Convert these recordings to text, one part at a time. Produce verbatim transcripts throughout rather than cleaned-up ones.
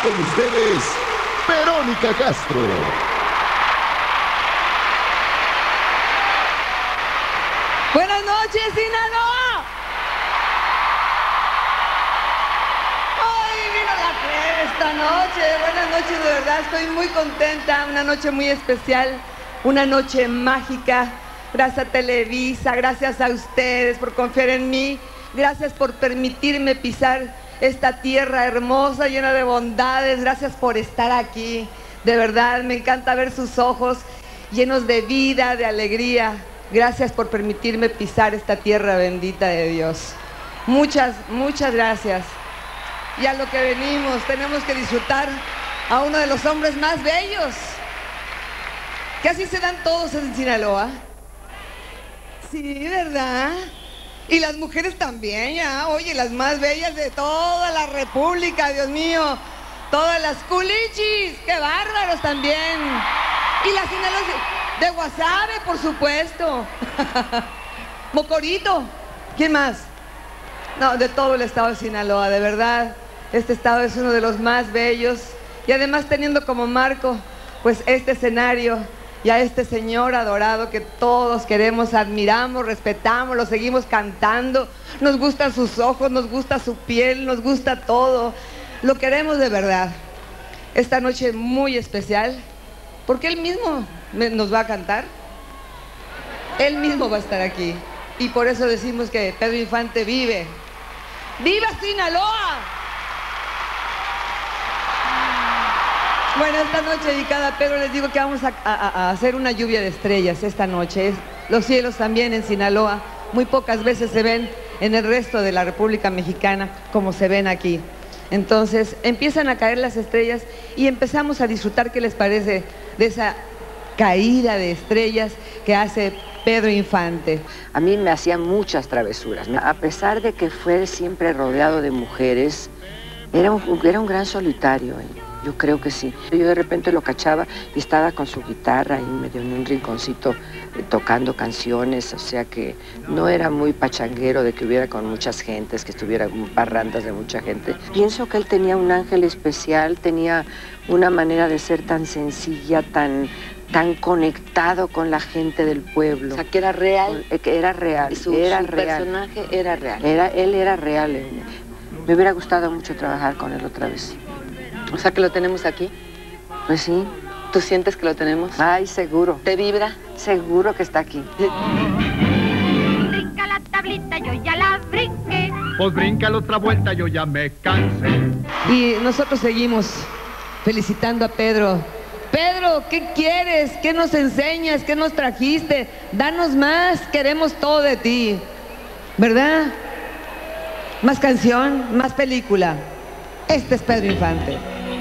con ustedes, Verónica Castro. Buenas noches, Sinaloa. Ay, vino la plebe esta noche. Buenas noches, de verdad, estoy muy contenta. Una noche muy especial, una noche mágica. Gracias a Televisa, gracias a ustedes por confiar en mí. Gracias por permitirme pisar esta tierra hermosa, llena de bondades. Gracias por estar aquí. De verdad, me encanta ver sus ojos llenos de vida, de alegría. Gracias por permitirme pisar esta tierra bendita de Dios. Muchas, muchas gracias. Y a lo que venimos, tenemos que disfrutar a uno de los hombres más bellos. Que así se dan todos en Sinaloa. Sí, ¿verdad? Y las mujeres también, ya. Oye, las más bellas de toda la república, Dios mío. Todas las culichis, qué bárbaros también. Y las sinaloenses de Guasave, por supuesto. Mocorito. ¿Quién más? No, de todo el estado de Sinaloa, de verdad. Este estado es uno de los más bellos. Y además teniendo como marco, pues, este escenario y a este señor adorado que todos queremos, admiramos, respetamos, lo seguimos cantando. Nos gustan sus ojos, nos gusta su piel, nos gusta todo. Lo queremos de verdad. Esta noche muy especial, porque él mismo nos va a cantar. Él mismo va a estar aquí. Y por eso decimos que Pedro Infante vive. ¡Viva Sinaloa! Bueno, esta noche dedicada a Pedro, les digo que vamos a, a, a hacer una lluvia de estrellas esta noche. Los cielos también en Sinaloa muy pocas veces se ven en el resto de la República Mexicana como se ven aquí. Entonces empiezan a caer las estrellas y empezamos a disfrutar, ¿qué les parece?, de esa caída de estrellas que hace Pedro Infante. A mí me hacía muchas travesuras. A pesar de que fue siempre rodeado de mujeres, era un, era un gran solitario. ¿eh? Yo creo que sí. Yo de repente lo cachaba y estaba con su guitarra y medio en un rinconcito eh, tocando canciones, o sea que no era muy pachanguero de que hubiera con muchas gentes, que estuviera parrandas de mucha gente. Pienso que él tenía un ángel especial, tenía una manera de ser tan sencilla, tan, tan conectado con la gente del pueblo. O sea, que era real. Que era real, Su, era su real. personaje era real. Era, él era real. Me hubiera gustado mucho trabajar con él otra vez. O sea, que lo tenemos aquí. Pues sí. ¿Tú sientes que lo tenemos? Ay, seguro. ¿Te vibra? Seguro que está aquí. Brinca la tablita, yo ya la brinqué. Pues brinca la otra vuelta, yo ya me cansé. Y nosotros seguimos felicitando a Pedro. Pedro, ¿qué quieres? ¿Qué nos enseñas? ¿Qué nos trajiste? Danos más, queremos todo de ti. ¿Verdad? Más canción, más película. Este es Pedro Infante.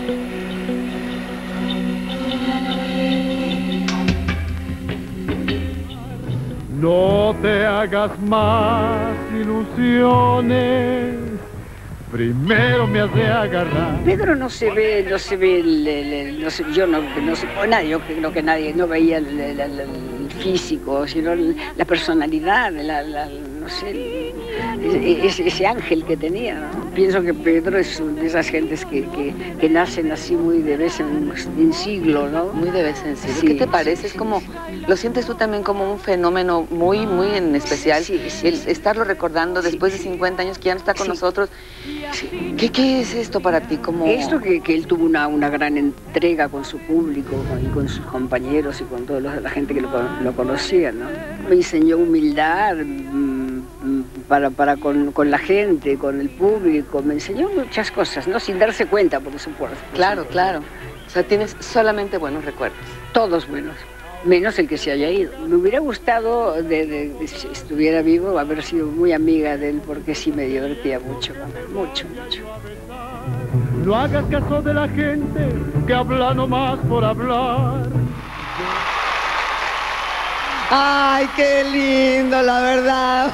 No te hagas más ilusiones, primero me has de agarrar. Pedro no se ve, no se ve, el, el, el, no sé, yo no, no sé, nadie, yo creo que nadie no veía el, el, el, el físico, sino el, la personalidad, la, la, no sé, el, ese, ese ángel que tenía, ¿no? Pienso que Pedro es de esas gentes que, que, que nacen así muy de vez en, en siglo, ¿no? Muy de vez en siglo. Sí, ¿Qué te parece? sí, es como, sí. ¿lo sientes tú también como un fenómeno muy, muy en especial? Sí, sí, el sí. estarlo recordando después Sí. de cincuenta años que ya no está con Sí. nosotros. Sí. ¿Qué, ¿Qué es esto para ti? Como... Esto que, que él tuvo una, una gran entrega con su público con, y con sus compañeros y con toda la gente que lo, lo conocía, ¿no? Me enseñó humildad mmm, para, para con, con la gente, con el público, me enseñó muchas cosas, ¿no? Sin darse cuenta, por supuesto. Por Claro, supuesto. claro. O sea, tienes solamente buenos recuerdos. Todos buenos, menos el que se haya ido. Me hubiera gustado, de, de, de, si estuviera vivo, haber sido muy amiga de él, porque sí me divertía mucho, mucho, mucho. No hagas caso de la gente que habla nomás por hablar. Ay, qué lindo, la verdad.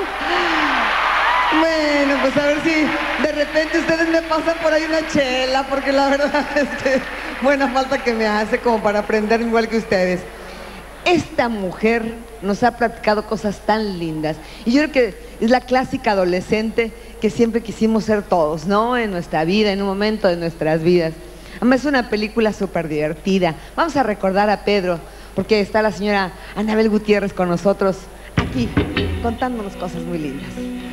Bueno, pues a ver si de repente ustedes me pasan por ahí una chela, porque la verdad, este, buena falta que me hace como para aprender igual que ustedes. Esta mujer nos ha platicado cosas tan lindas. Y yo creo que es la clásica adolescente que siempre quisimos ser todos, ¿no? En nuestra vida, en un momento de nuestras vidas. Además es una película súper divertida. Vamos a recordar a Pedro, porque está la señora Anabel Gutiérrez con nosotros aquí, contándonos cosas muy lindas.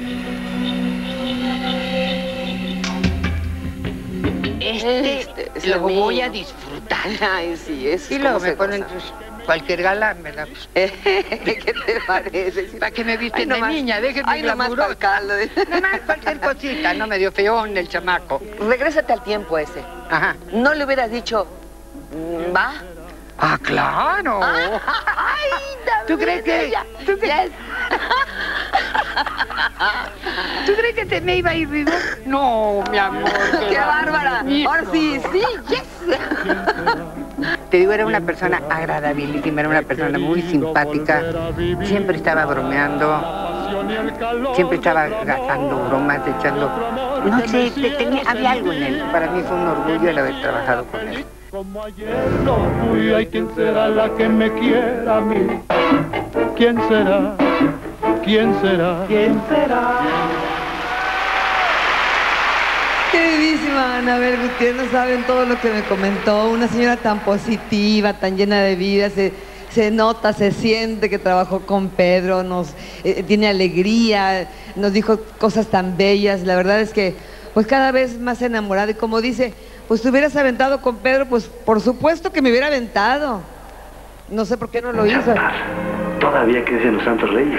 Este, Este, lo lo voy a mío. disfrutar. Ay, sí, eso Y es luego como me se ponen goza. pues, cualquier galán, ¿verdad? ¿Qué te parece? ¿Para qué me visten Ay, de nomás- niña? Déjenme ay, nomás glamurosa. pa'l caldo. Nomás cualquier cosita, no me dio feón el chamaco. Regrésate al tiempo ese. Ajá. ¿No le hubieras dicho, mm, va? Ah, claro. Ay, ¿Tú crees que- ella. tú crees- Yes. ¿Tú crees que te me iba a ir vivo? No, mi amor. ¡Qué bárbara! Ahora sí, sí, yes. Te digo, era una persona agradabilísima, era una persona muy simpática. Siempre estaba bromeando, siempre estaba gastando bromas, echando... No sé, te- tenía, había algo en él. Para mí fue un orgullo el haber trabajado con él. Como ayer lo fui, ay, ¿quién será la que me quiera a mí? ¿Quién será? ¿Quién será? ¿Quién será? Queridísima Anabel Gutiérrez, no saben todo lo que me comentó. Una señora tan positiva, tan llena de vida, se, se nota, se siente que trabajó con Pedro, nos eh, tiene alegría, nos dijo cosas tan bellas. La verdad es que pues cada vez más enamorada. Y como dice, pues te hubieras aventado con Pedro, pues por supuesto que me hubiera aventado. No sé por qué no lo hizo. Todavía crecen los santos reyes.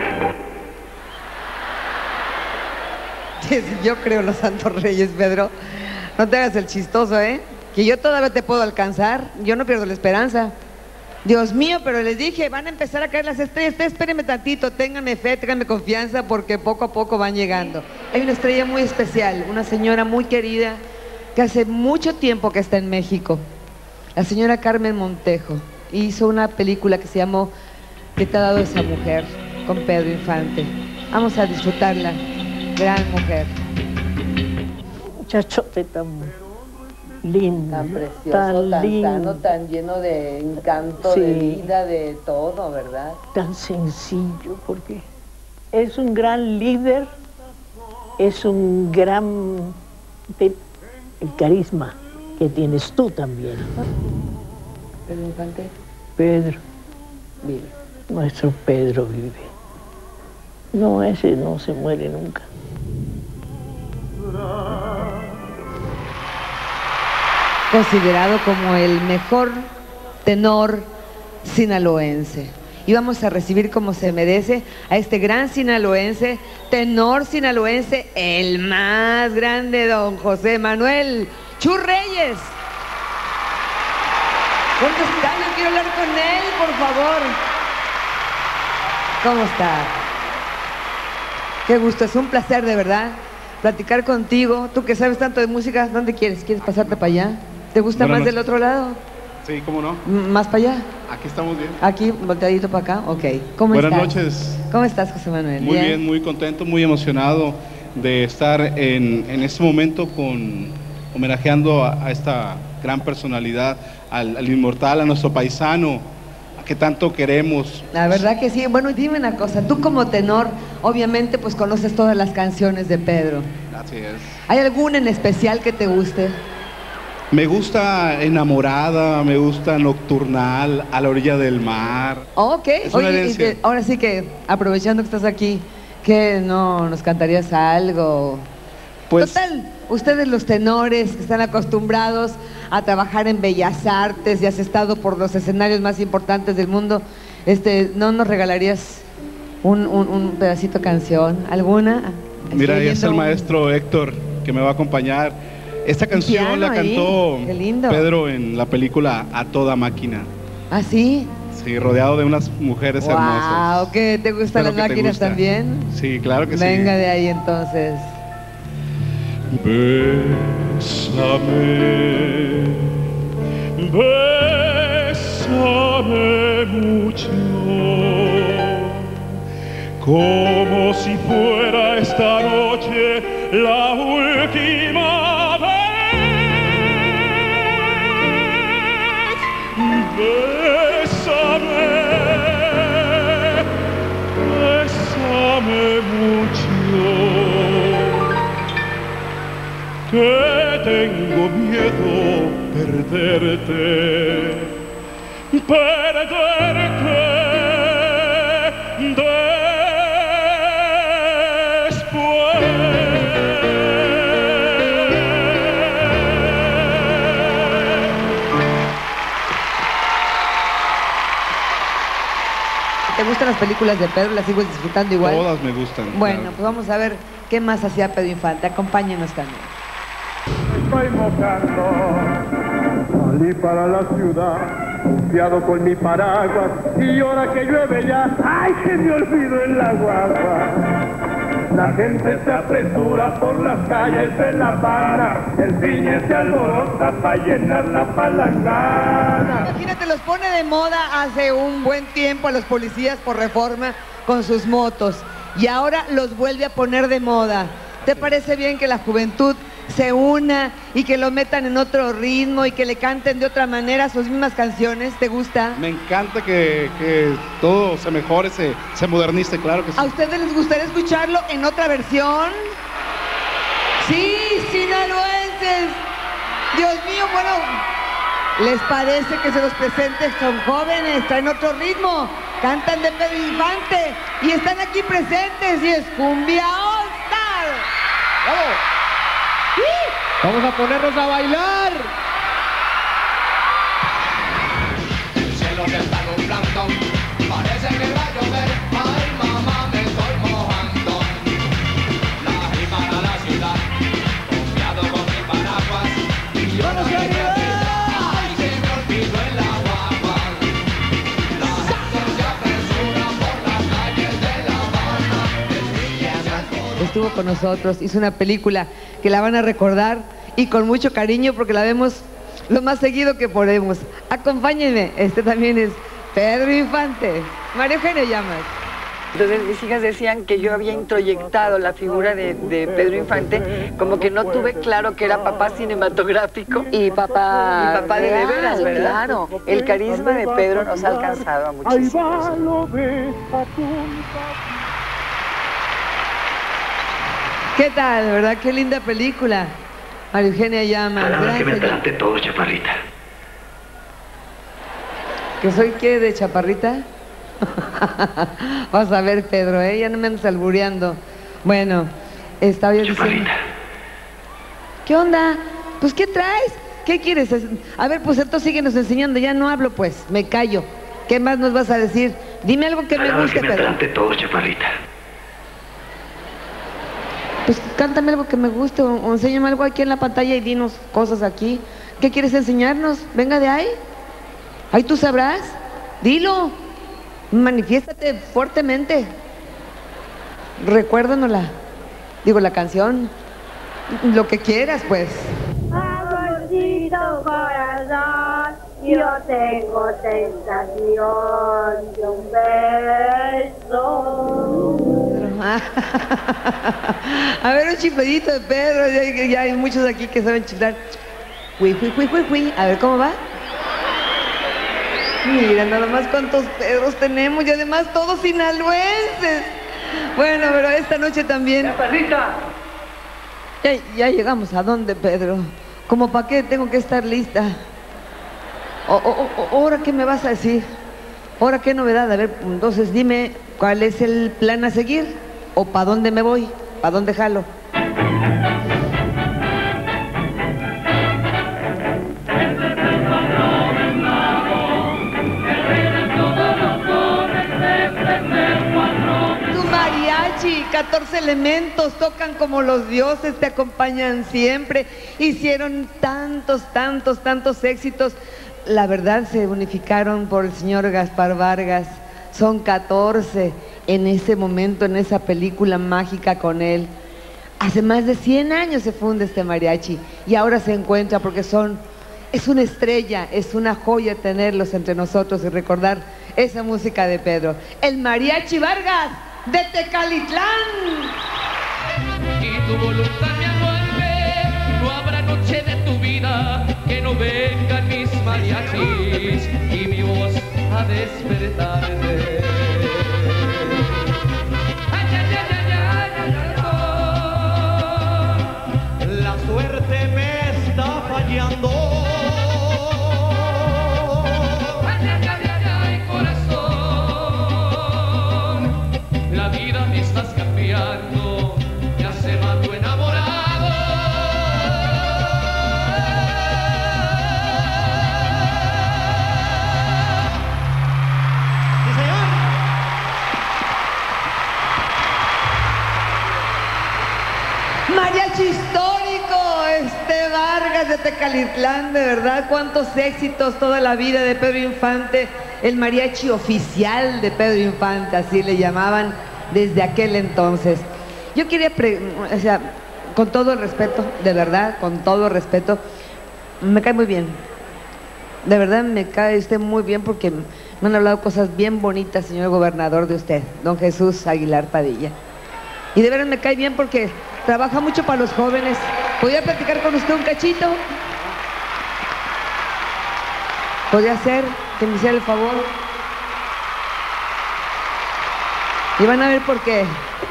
Yo creo en los santos reyes, Pedro. No te hagas el chistoso, ¿eh? Que yo todavía te puedo alcanzar. Yo no pierdo la esperanza. Dios mío, pero les dije, van a empezar a caer las estrellas. Ustedes espérenme tantito, ténganme fe, ténganme confianza, porque poco a poco van llegando. Hay una estrella muy especial, una señora muy querida, que hace mucho tiempo que está en México. La señora Carmen Montejo. Hizo una película que se llamó ¿Qué te ha dado esa mujer? Con Pedro Infante. Vamos a disfrutarla. Gran mujer. Muchachote tan lindo, Tan precioso, tan, tan lindo, sano, tan lleno de encanto, Sí. de vida, de todo, ¿verdad? tan sencillo, porque es un gran líder, es un gran... el carisma que tienes tú también. Pedro Infante Pedro, vive. nuestro Pedro vive. No, ese no se muere nunca. Considerado como el mejor tenor sinaloense. Y vamos a recibir como se merece a este gran sinaloense, tenor sinaloense, el más grande, don José Manuel Chu Reyes. ¿Dónde está? Yo quiero hablar con él, por favor. ¿Cómo está? Qué gusto, es un placer de verdad platicar contigo. Tú que sabes tanto de música, ¿dónde quieres? ¿Quieres pasarte para allá? ¿Te gusta Buenas más del noches. otro lado? Sí, ¿cómo no? M- ¿Más para allá? Aquí estamos bien. ¿Aquí, volteadito para acá? Ok. ¿Cómo Buenas estás? noches. ¿Cómo estás, José Manuel? Muy bien, muy contento, muy emocionado de estar en, en este momento con homenajeando a, a esta gran personalidad, al, al inmortal, a nuestro paisano, a que tanto queremos. La verdad que sí. Bueno, y dime una cosa. Tú como tenor, obviamente, pues conoces todas las canciones de Pedro. Así es. ¿Hay alguna en especial que te guste? Me gusta Enamorada, me gusta Nocturnal, A la orilla del mar. Ok. Es una Oye, y herencia. que- ahora sí que, aprovechando que estás aquí, ¿qué no nos cantarías algo? Pues Total, ustedes los tenores que están acostumbrados a trabajar en bellas artes y has estado por los escenarios más importantes del mundo, este, ¿no nos regalarías un, un- un pedacito de canción? ¿Alguna? mira, ahí Estoy está el viendo un- maestro Héctor que me va a acompañar. Esta canción piano la ahí, cantó qué lindo. Pedro en la película A Toda Máquina. ¿Ah, sí? Sí, rodeado de unas mujeres hermosas. Wow, ¿qué te gustan Espero las que te máquinas gusta. también? Sí, claro que Venga sí. de ahí entonces. Bésame, bésame mucho, como si fuera esta noche la última vez. Bésame, bésame mucho. perderte, perderte después. ¿Te gustan las películas de Pedro? ¿Las sigues disfrutando igual? Todas me gustan. Bueno, claro. pues vamos a ver qué más hacía Pedro Infante. Acompáñenos también. Estoy mojando, salí para la ciudad, confiado con mi paraguas, y ahora que llueve ya, ¡ay, que me olvido en la guagua! La gente se apresura por las calles de La Habana, el cine se alborota para llenar la palangana. Imagínate, los pone de moda hace un buen tiempo a los policías por Reforma con sus motos, y ahora los vuelve a poner de moda. ¿Te parece bien que la juventud se una y que lo metan en otro ritmo y que le canten de otra manera sus mismas canciones? ¿Te gusta? Me encanta que, que todo se mejore, se, se modernice, claro que sí. ¿A ustedes les gustaría escucharlo en otra versión? Sí, sinaloenses. Dios mío, bueno, ¿les parece que se los presente? Son jóvenes, traen otro ritmo, cantan de Pedro Infante y están aquí presentes, y es Cumbia All Star. ¡Bravo! Vamos a ponernos a bailar. El cielo se está nublando, parece que va a llover. Ay, mamá, me estoy mojando. La y para la ciudad, confiado con mi paraguas. Y yo no sé qué hacer. Ay, se me olvidó el agua. La gente se apresura por las calles de La Habana. Estuvo con nosotros, hizo una película que la van a recordar y con mucho cariño porque la vemos lo más seguido que podemos. Acompáñenme, este también es Pedro Infante. María Eugenia Llamas. Entonces mis hijas decían que yo había introyectado la figura de, de Pedro Infante, como que no tuve claro que era papá cinematográfico y papá, y papá de de veras, ¿verdad? Claro. El carisma de Pedro nos ha alcanzado a muchísimos. ¿Qué tal, verdad? Qué linda película. María Eugenia Llamas. Palabras que me enteraste todo, chaparrita. ¿Que soy qué, de chaparrita? Vas a ver, Pedro, ¿eh? Ya no me andas albureando. Bueno, estaba yo diciendo... Chaparrita. ¿Qué onda? Pues, ¿qué traes? ¿Qué quieres? A ver, pues entonces síguenos enseñando. Ya no hablo, pues. Me callo. ¿Qué más nos vas a decir? Dime algo que Palabras me guste, que me Pedro. enteraste todo, chaparrita. Pues cántame algo que me guste, o, o enséñame algo aquí en la pantalla y dinos cosas aquí. ¿Qué quieres enseñarnos? Venga de ahí. Ahí tú sabrás. Dilo. Manifiéstate fuertemente. Recuérdanosla. Digo, la canción. Lo que quieras, pues. Amorcito corazón, yo tengo tentación de un beso. A ver, un chifladito de Pedro. Ya, ya hay muchos aquí que saben chiflar. Hui, hui, hui, hui, hui. A ver, ¿cómo va? Mira, nada más cuántos Pedros tenemos y además todos sinaloenses. Bueno, pero esta noche también... ¡Chaparrita! Ya, ya llegamos. ¿A dónde, Pedro? ¿Cómo para qué tengo que estar lista? O, o, o, ¿Ahora qué me vas a decir? ¿Ahora qué novedad? A ver, entonces dime, ¿cuál es el plan a seguir? ¿O para dónde me voy? ¿Para dónde jalo? Tu mariachi, catorce elementos, tocan como los dioses, te acompañan siempre. Hicieron tantos, tantos, tantos éxitos. La verdad, se unificaron por el señor Gaspar Vargas. Son catorce en ese momento, en esa película mágica con él. Hace más de cien años se funda este mariachi y ahora se encuentra porque son, es una estrella, es una joya tenerlos entre nosotros y recordar esa música de Pedro. El Mariachi Vargas de Tecalitlán. Y tu voluntad me envuelve, no habrá noche de tu vida que no vengan mis mariachis y mi voz a despertarte. Ay, ay, ay, ay, ay, ay, ay, la suerte me está fallando. de Calitlán, de verdad, cuántos éxitos toda la vida de Pedro Infante, el mariachi oficial de Pedro Infante, así le llamaban desde aquel entonces. Yo quería, pre o sea, con todo el respeto, de verdad, con todo el respeto, me cae muy bien. De verdad me cae usted muy bien porque me han hablado cosas bien bonitas, señor gobernador, de usted, don Jesús Aguilar Padilla. Y de verdad me cae bien porque trabaja mucho para los jóvenes. ¿Podría platicar con usted un cachito? ¿Podría ser que me hiciera el favor? Y van a ver por qué.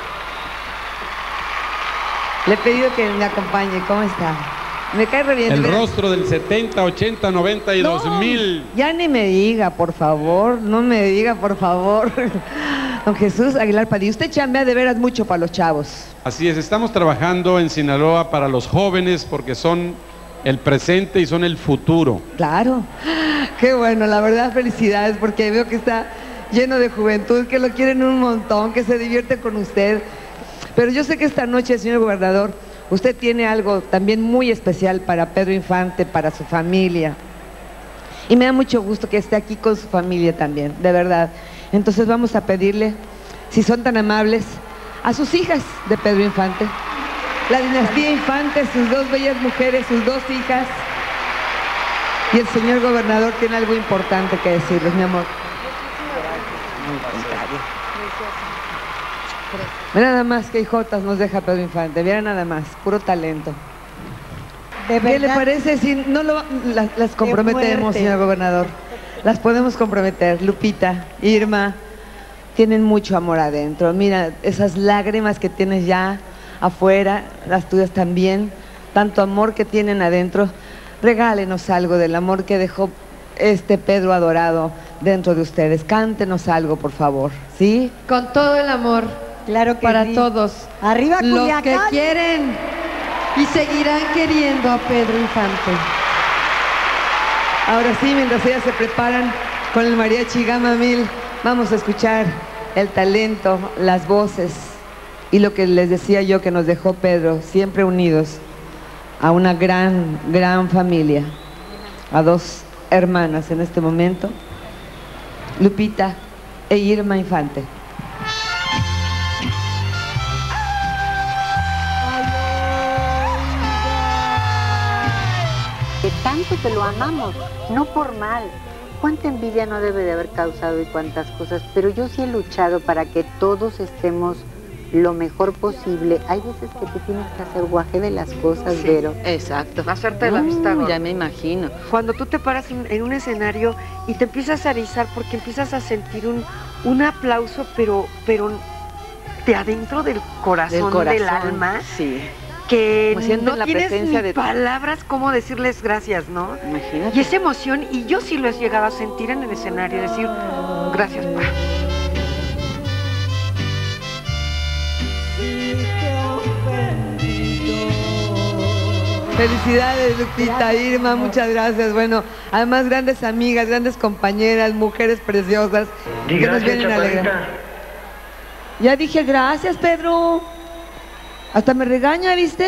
Le he pedido que me acompañe. ¿Cómo está? Me cae re bien. El rostro del setenta, ochenta, noventa y dos mil. Ya ni me diga, por favor. No me diga, por favor. Don Jesús Aguilar Padilla, usted chambea de veras mucho para los chavos. Así es, estamos trabajando en Sinaloa para los jóvenes porque son el presente y son el futuro. Claro. Qué bueno, la verdad, felicidades, porque veo que está lleno de juventud, que lo quieren un montón, que se divierte con usted. Pero yo sé que esta noche, señor gobernador, usted tiene algo también muy especial para Pedro Infante, para su familia. Y me da mucho gusto que esté aquí con su familia también, de verdad. Entonces vamos a pedirle, si son tan amables, a sus hijas de Pedro Infante, la dinastía Infante, sus dos bellas mujeres, sus dos hijas. Y el señor gobernador tiene algo importante que decirles, mi amor. Mira nada más que hijotas nos deja Pedro Infante, mira nada más, puro talento. ¿De ¿Qué le parece si no lo, las, las comprometemos, señor gobernador? Las podemos comprometer. Lupita, Irma, tienen mucho amor adentro. Mira, esas lágrimas que tienes ya afuera, las tuyas también, tanto amor que tienen adentro. Regálenos algo del amor que dejó este Pedro adorado dentro de ustedes. Cántenos algo, por favor, ¿sí? Con todo el amor. Claro que para sí. todos. Arriba Culiacán. Los que quieren y seguirán queriendo a Pedro Infante. Ahora sí, mientras ellas se preparan con el mariachi Gama Mil, vamos a escuchar el talento, las voces y lo que les decía yo que nos dejó Pedro, siempre unidos a una gran, gran familia, a dos hermanas en este momento, Lupita e Irma Infante. De tanto que lo amamos, no por mal. Cuánta envidia no debe de haber causado y cuántas cosas, pero yo sí he luchado para que todos estemos lo mejor posible. Hay veces que te tienes que hacer guaje de las cosas, sí, Vero. Exacto. Hacerte la vista gorda. Ya me imagino. Cuando tú te paras en, en un escenario y te empiezas a erizar porque empiezas a sentir un, un aplauso, pero, pero de adentro del corazón, del, corazón, del alma. Sí. Que no la tienes presencia ni de palabras cómo decirles gracias, ¿no? Imagínate. Y esa emoción, y yo sí lo he llegado a sentir en el escenario, decir gracias, pa. Felicidades, Lupita, Irma, muchas gracias. Bueno, además grandes amigas, grandes compañeras, mujeres preciosas Di que gracias, nos vienen a alegrar. chaparrita. Ya dije gracias, Pedro. Hasta me regaña, ¿viste?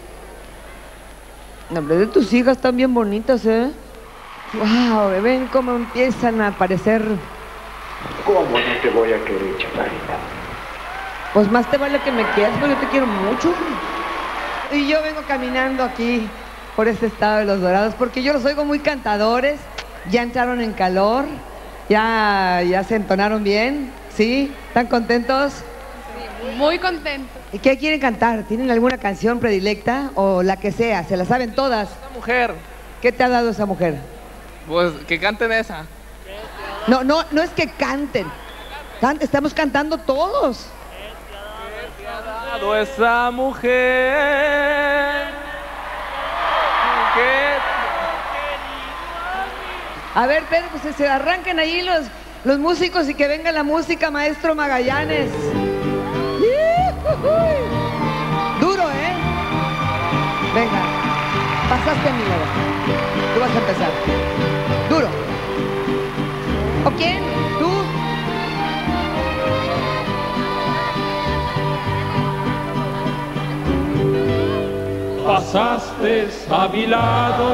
No, hombre, de tus hijas están bien bonitas, ¿eh? Wow, ven cómo empiezan a aparecer. ¿Cómo no te voy a querer, chaparrita? Pues más te vale que me quieras, porque yo te quiero mucho. Y yo vengo caminando aquí por este estado de Los Dorados, porque yo los oigo muy cantadores, ya entraron en calor, ya, ya se entonaron bien, ¿sí? ¿Están contentos? Sí, muy contentos. ¿Y qué quieren cantar? ¿Tienen alguna canción predilecta o la que sea? ¿Se la saben todas? Esa mujer. ¿Qué te ha dado esa mujer? Pues que canten esa. No, no, no es que canten. Can- estamos cantando todos. Dado esa mujer. ¿Qué? A ver, Pedro, pues se arranquen ahí los, los músicos y que venga la música, maestro Magallanes. Duro, ¿eh? Venga, pasaste mi lado. Tú vas a empezar. Duro. ¿O quién? ¿Tú? pasaste a mi lado.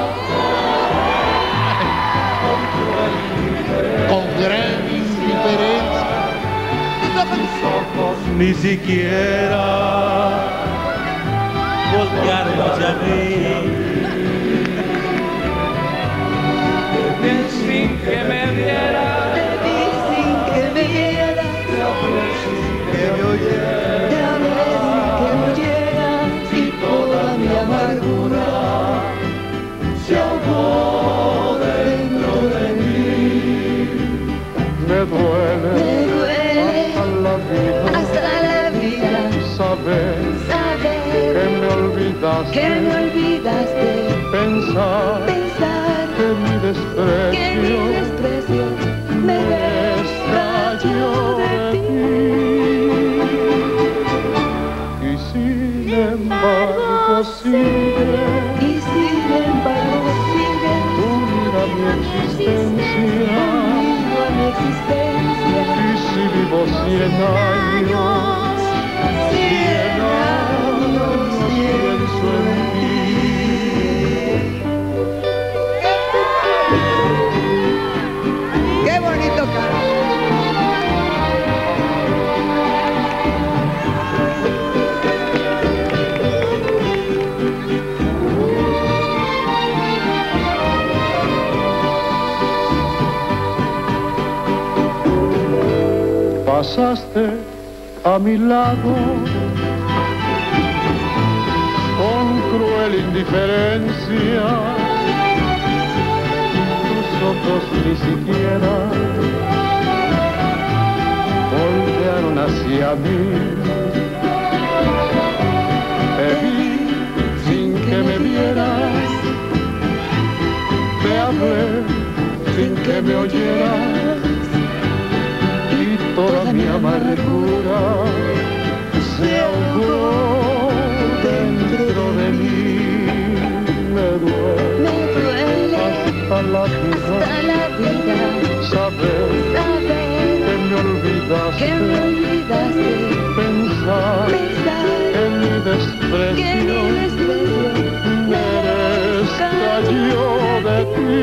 Con gran indiferencia. Tus ojos ni siquiera voltearon hacia mí. Sin que me vieras, Te vi sin que me vieras, te hablé sin que me oyeras, te hablé sin que me oyeras, y toda mi amargura se ahogó dentro de mí. Me duele, Me duele hasta la vida, hasta la vida saber saber que me olvidaste, que me olvidaste, pensar pensar que mi desprecio, que mi desprecio me extrañó de ti. y sin embargo sigue, Y sin embargo sigue tú mira mi existencia, conmigo a mi existencia. y si vivo cien años, Cien años pienso en ti. ¡Qué bonito canto! Pasaste a mi lado con cruel indiferencia, tus ojos ni siquiera voltearon hacia mí. Te vi sin que me vieras, te hablé sin que me oyeras, toda mi amargura se ahogó dentro de mí. Me duele, Me duele hasta la vida, hasta la vida saber saber que me olvidaste, que me olvidaste, pensar pensar que mi que desprecio mi desprecio me extrañó de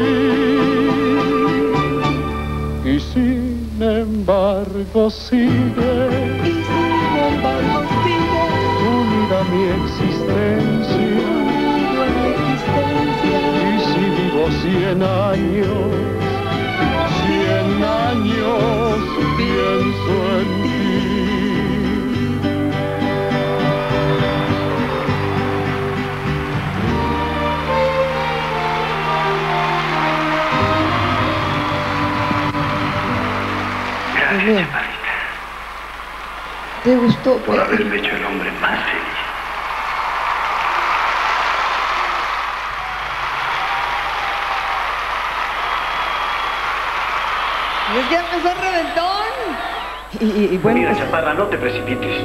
ti. Y sin embargo sigue, y sin embargo sigue tú mira mi existencia, conmigo a mi existencia. y si vivo cien años, cien años pienso en ti. Gracias, chaparrita, ¿Te gustó? por haberme hecho el hombre más feliz. Es que empezó el reventón. Y, y- y bueno, Mira, pues, chaparra, no te precipites.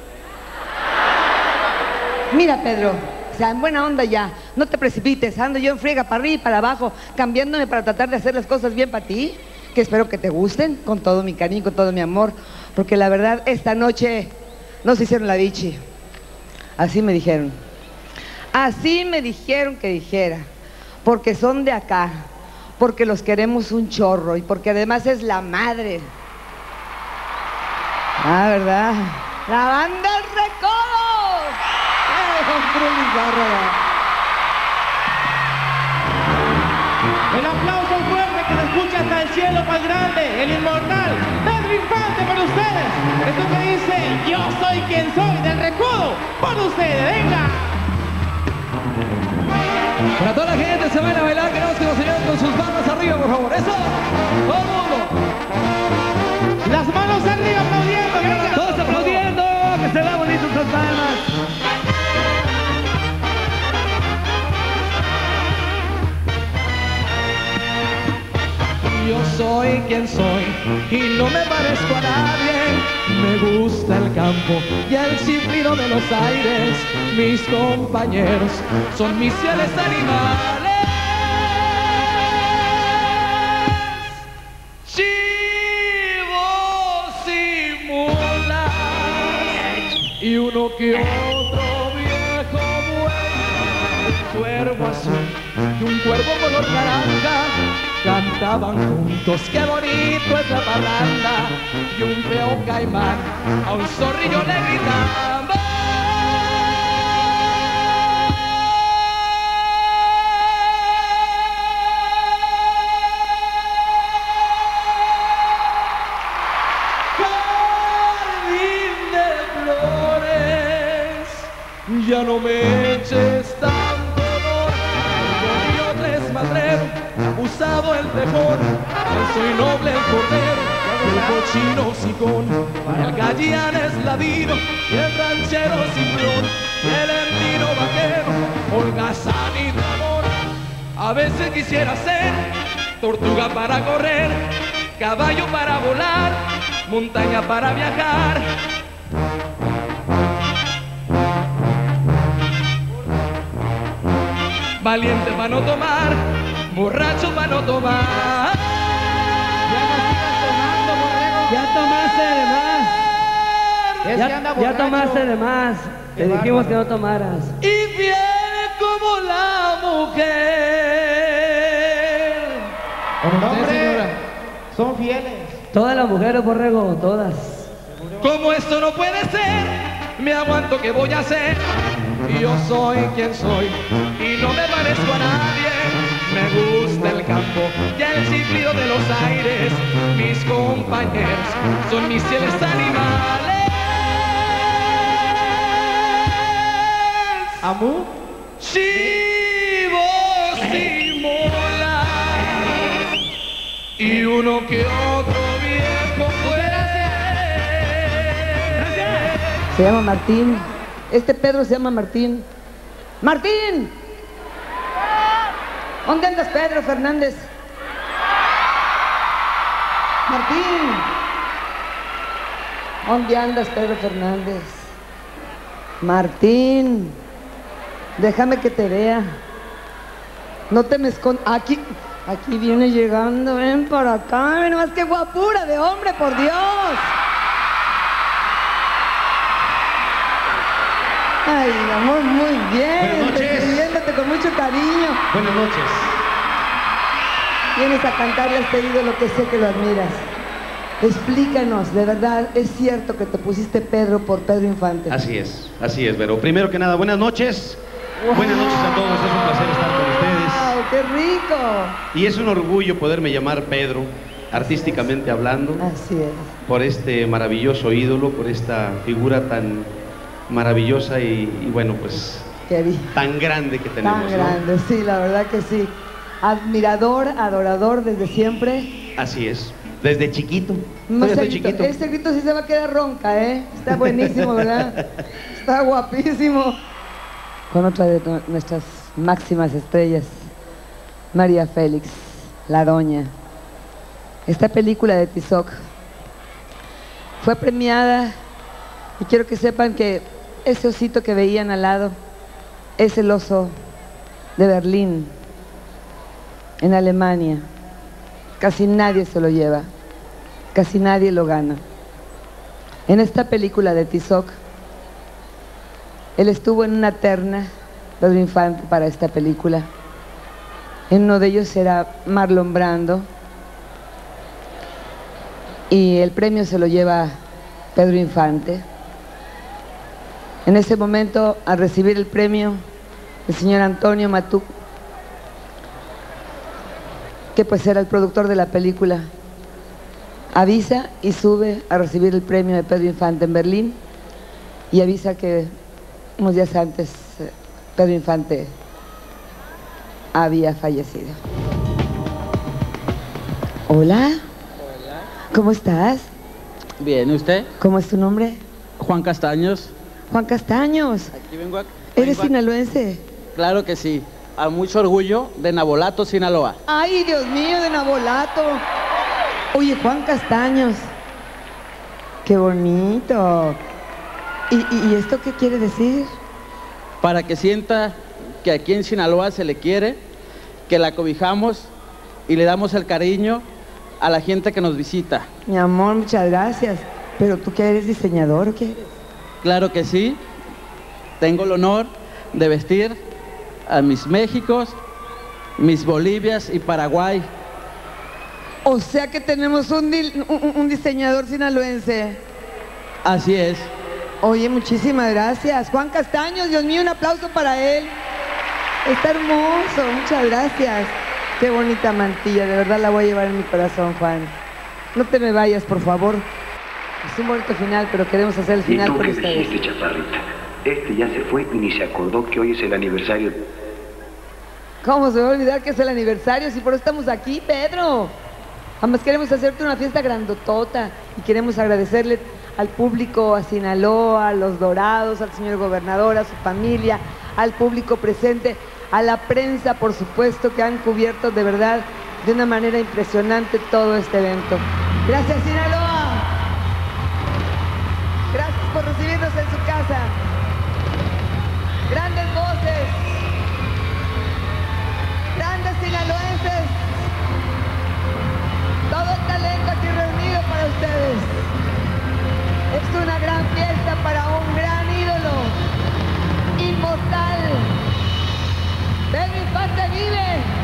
mira, Pedro, o sea, en buena onda ya, no te precipites, ando yo en friega para arriba y para abajo, cambiándome para tratar de hacer las cosas bien para ti, que espero que te gusten, con todo mi cariño, con todo mi amor, porque la verdad, esta noche no se hicieron la bichi, así me dijeron, así me dijeron que dijera, porque son de acá, porque los queremos un chorro y porque además es la madre. Ah, ¿verdad? La banda El Recodo. ¡Eh, hombre, Lizárraga! El aplauso fuerte que se escucha hasta el cielo más grande, el inmortal Pedro Infante para ustedes. Esto que dice, yo soy quien soy, del Recodo, por ustedes, venga. Para toda la gente se van a bailar, queremos que los señores con sus manos arriba, por favor. Eso, todo el mundo. Las manos arriba aplaudiendo, venga. Todos aplaudiendo, que se vean bonitos sus palmas. Yo soy quien soy y no me parezco a nadie. Me gusta el campo y el silbido de los aires. Mis compañeros son mis fieles animales. Chivos y mulas y uno que otro viejo buey. un cuervo color naranja. Cantaban juntos, qué bonito es la parranda. Y un feo caimán a un zorrillo le gritaba. Ya no me eches tanto dolor, yo tres madrero, abusado el tejón. Yo soy noble el cordero, el cochino sicón. Para el gallán es ladino y el ranchero ciclón. Y el endino vaquero, holgazán y amor. A veces quisiera ser tortuga para correr, caballo para volar, montaña para viajar. Valiente para no tomar, borracho para no tomar. Ya tomaste de más. Ya, ya tomaste de más. Te dijimos que no tomaras. Y fiel como la mujer. Hombre, son fieles. Todas las mujeres, borrego, todas. Como esto no puede ser, me aguanto, ¿qué voy a hacer? Yo soy quien soy y no me parezco a nadie. Me gusta el campo y el chiflido de los aires. Mis compañeros son mis fieles animales. ¿Amú? Chivos y molas y uno que otro viejo fuera. Se llama Martín. Este Pedro se llama Martín. ¡Martín! ¿Dónde andas, Pedro Fernández? Martín. ¿Dónde andas, Pedro Fernández? Martín. Déjame que te vea. No te me escondas. Aquí, aquí viene llegando. Ven para acá. Ven más que guapura de hombre, por Dios. Ay, amor, muy bien. Recibiéndote con mucho cariño. Buenas noches. Vienes a cantarle a este ídolo que sé que lo admiras. Explícanos, de verdad, ¿es cierto que te pusiste Pedro por Pedro Infante? Así es, así es, Vero. Primero que nada, buenas noches. Wow. Buenas noches a todos, es un placer estar con ustedes. ¡Wow, qué rico! Y es un orgullo poderme llamar Pedro, artísticamente hablando. Así es. Por este maravilloso ídolo, por esta figura tan maravillosa y, y bueno, pues tan grande que tenemos. Tan grande, ¿no? Sí, la verdad que sí. Admirador, adorador desde siempre. Así es, desde chiquito. No sé, grito, chiquito. Ese grito sí se va a quedar ronca, ¿eh? Está buenísimo, ¿verdad? Está guapísimo. Con otra de nuestras máximas estrellas, María Félix, la Doña. Esta película de Tizoc fue premiada y quiero que sepan que ese osito que veían al lado es el oso de Berlín, en Alemania. Casi nadie se lo lleva, casi nadie lo gana. En esta película de Tizoc, él estuvo en una terna, Pedro Infante, para esta película. En uno de ellos era Marlon Brando y el premio se lo lleva Pedro Infante. En ese momento, al recibir el premio, el señor Antonio Matuc, que pues era el productor de la película, avisa y sube a recibir el premio de Pedro Infante en Berlín y avisa que unos días antes Pedro Infante había fallecido. Hola. Hola. ¿Cómo estás? Bien, ¿y usted? ¿Cómo es tu nombre? Juan Castaños. Juan Castaños. Aquí vengo a... ¿Eres vengo a... sinaloense? Claro que sí. A mucho orgullo de Nabolato, Sinaloa. ¡Ay, Dios mío, de Nabolato! Oye, Juan Castaños. ¡Qué bonito! ¿Y, y, y esto qué quiere decir? Para que sienta que aquí en Sinaloa se le quiere, que la cobijamos y le damos el cariño a la gente que nos visita. Mi amor, muchas gracias. ¿Pero tú qué eres, diseñador o qué eres? Claro que sí. Tengo el honor de vestir a mis Méxicos Miss Bolivias y Paraguay. O sea que tenemos un, un, un diseñador sinaloense. Así es. Oye, muchísimas gracias. Juan Castaños, Dios mío, un aplauso para él. Está hermoso, muchas gracias. Qué bonita mantilla, de verdad la voy a llevar en mi corazón, Juan. No te me vayas, por favor. Es un bonito final, pero queremos hacer el final por ustedes. ¿Y tú qué dijiste, chaparrita? Este ya se fue y ni se acordó que hoy es el aniversario. ¿Cómo se va a olvidar que es el aniversario? Si por eso estamos aquí, Pedro. Además queremos hacerte una fiesta grandotota y queremos agradecerle al público, a Sinaloa, a Los Dorados, al señor gobernador, a su familia, al público presente, a la prensa, por supuesto, que han cubierto de verdad de una manera impresionante todo este evento. Gracias, Sinaloa. Gracias por recibirnos en su casa. Grandes voces, grandes sinaloenses, todo el talento aquí reunido para ustedes. Es una gran fiesta para un gran ídolo, inmortal. Pedro Infante vive.